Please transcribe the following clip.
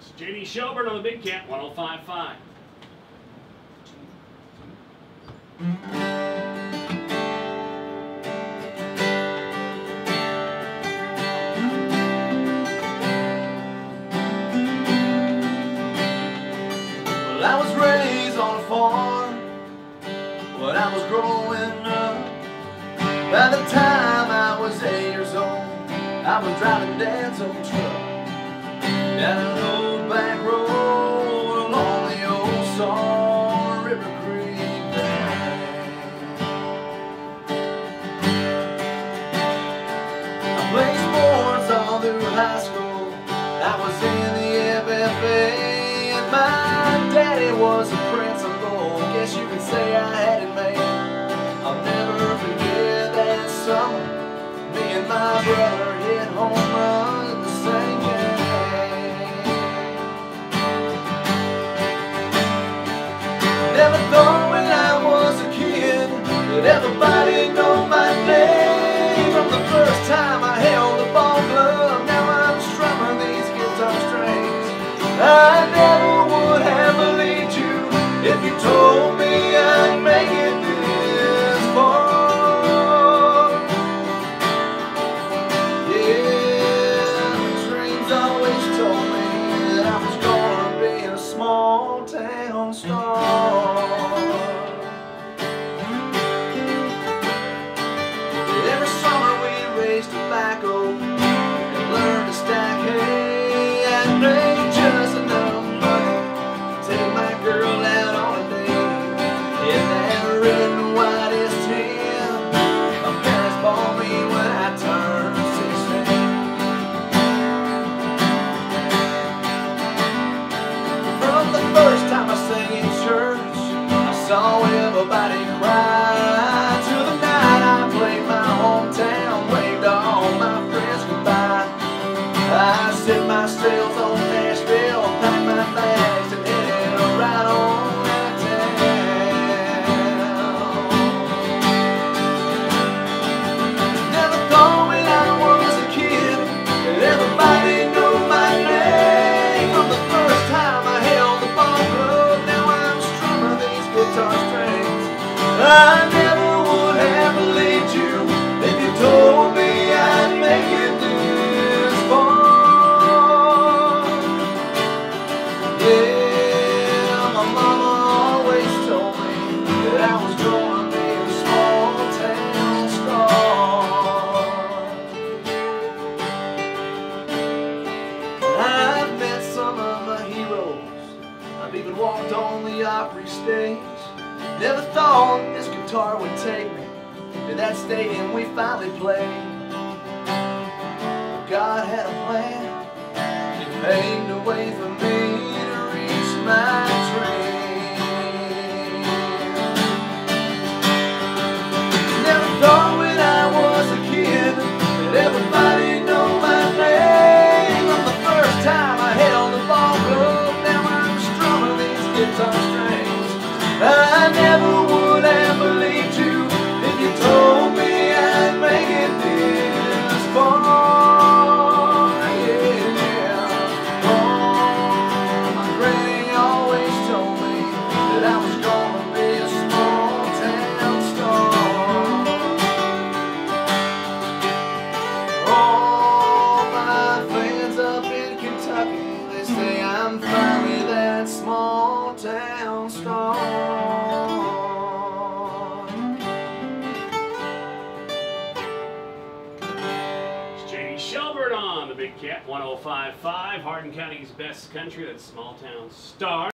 Shelburne on the Big Cat 105.5. Well, I was raised on a farm when I was growing up. By the time I was 8 years old, I was driving Dad's old truck down an old back road along the old Salt River Creek bank. I played sports all through high school. I was in the FFA, and my daddy was a principal. Guess you could say I had it made. I'll never forget that summer. Me and my brother hit home runs in the same game. Never thought when I was a kid that everybody know my name. From the first time I held the ball glove, now I'm strumming these guitar strings. I never would have believed you if you told me I'd make it this far. Yeah, dreams always told me that I was gonna be a small town star. Every summer we raised tobacco and learned to stack hay and make just enough money to take my girl out on a date. In that red and white S10 my parents bought me when I turned 16. From the first time I sang in church, I saw everybody cry. Till the night I played my hometown, waved all my friends goodbye. I set my sails on Nashville, packed my bags and headed right on out of town. Never thought when I was a kid that everybody knew my name. From the first time I held the ball glove, now I'm strumming these guitar strings. I never would have believed you if you told me I'd make it this far. Yeah, my mama always told me that I was gonna be a small town star. I've met some of my heroes. I've even walked on the Opry stage. Never thought this guitar would take me to that stadium we finally played. But God had a plan. He paved a way for me to reach my dream. Never thought when I was a kid that everybody knew my name. From the first time I held the ball glove, now I'm strumming these guitar strings. I never would have believed you if you told me I'd make it this far. Yeah. Oh, my granny always told me that I was gonna be a small town star. All my fans up in Kentucky, they say I'm finally that small town star. Shelburne on the Big Cat 105.5. Hardin County's best country, that's Smalltown Star.